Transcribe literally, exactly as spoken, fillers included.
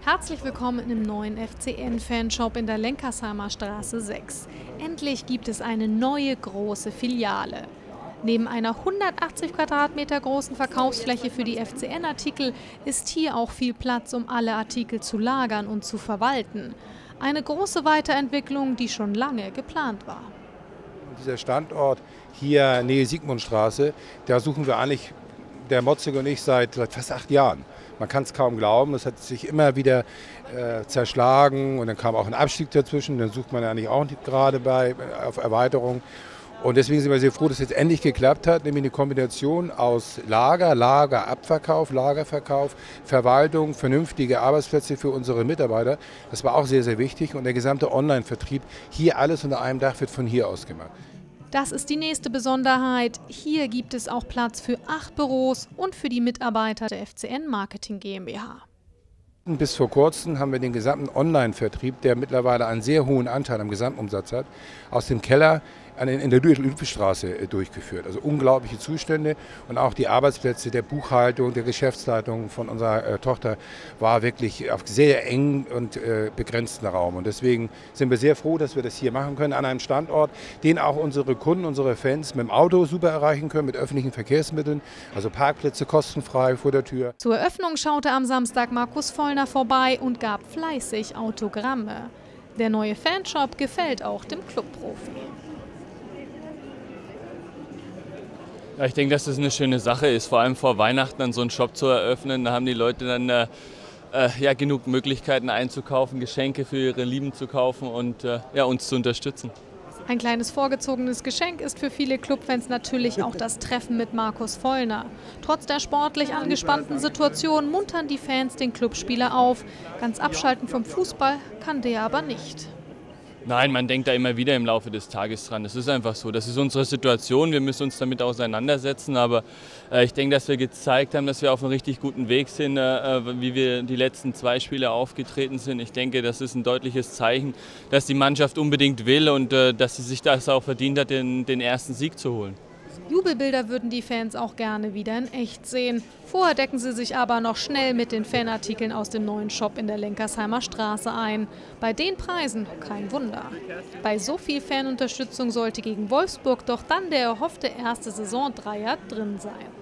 Herzlich willkommen im neuen F C N-Fanshop in der Lenkersheimer Straße sechs. Endlich gibt es eine neue große Filiale. Neben einer hundertachtzig Quadratmeter großen Verkaufsfläche für die F C N-Artikel ist hier auch viel Platz, um alle Artikel zu lagern und zu verwalten. Eine große Weiterentwicklung, die schon lange geplant war. Dieser Standort hier Nähe Sigmundstraße, da suchen wir eigentlich, der Motzig und ich, seit, seit fast acht Jahren. Man kann es kaum glauben, es hat sich immer wieder äh, zerschlagen und dann kam auch ein Abstieg dazwischen, dann sucht man ja eigentlich auch nicht gerade bei, auf Erweiterung. Und deswegen sind wir sehr froh, dass es jetzt endlich geklappt hat, nämlich eine Kombination aus Lager, Lagerabverkauf, Lagerverkauf, Verwaltung, vernünftige Arbeitsplätze für unsere Mitarbeiter. Das war auch sehr, sehr wichtig und der gesamte Online-Vertrieb, hier alles unter einem Dach wird von hier aus gemacht. Das ist die nächste Besonderheit. Hier gibt es auch Platz für acht Büros und für die Mitarbeiter der F C N Marketing GmbH. Bis vor kurzem haben wir den gesamten Online-Vertrieb, der mittlerweile einen sehr hohen Anteil am Gesamtumsatz hat, aus dem Keller in der Ludwigstraße durchgeführt. Also unglaubliche Zustände und auch die Arbeitsplätze der Buchhaltung, der Geschäftsleitung von unserer äh, Tochter war wirklich auf sehr eng und äh, begrenzten Raum. Und deswegen sind wir sehr froh, dass wir das hier machen können, an einem Standort, den auch unsere Kunden, unsere Fans mit dem Auto super erreichen können, mit öffentlichen Verkehrsmitteln, also Parkplätze kostenfrei vor der Tür. Zur Eröffnung schaute am Samstag Markus Vollner vorbei und gab fleißig Autogramme. Der neue Fanshop gefällt auch dem Clubprofi. Ja, ich denke, dass das eine schöne Sache ist, vor allem vor Weihnachten dann so einen Shop zu eröffnen. Da haben die Leute dann äh, äh, ja, genug Möglichkeiten einzukaufen, Geschenke für ihre Lieben zu kaufen und äh, ja, uns zu unterstützen. Ein kleines vorgezogenes Geschenk ist für viele Clubfans natürlich auch das Treffen mit Markus Vollner. Trotz der sportlich angespannten Situation muntern die Fans den Clubspieler auf. Ganz abschalten vom Fußball kann der aber nicht. Nein, man denkt da immer wieder im Laufe des Tages dran. Das ist einfach so. Das ist unsere Situation. Wir müssen uns damit auseinandersetzen. Aber äh, ich denke, dass wir gezeigt haben, dass wir auf einem richtig guten Weg sind, äh, wie wir die letzten zwei Spiele aufgetreten sind. Ich denke, das ist ein deutliches Zeichen, dass die Mannschaft unbedingt will und äh, dass sie sich das auch verdient hat, den, den ersten Sieg zu holen. Jubelbilder würden die Fans auch gerne wieder in echt sehen. Vorher decken sie sich aber noch schnell mit den Fanartikeln aus dem neuen Shop in der Lenkersheimer Straße ein. Bei den Preisen kein Wunder. Bei so viel Fanunterstützung sollte gegen Wolfsburg doch dann der erhoffte erste Saisondreier drin sein.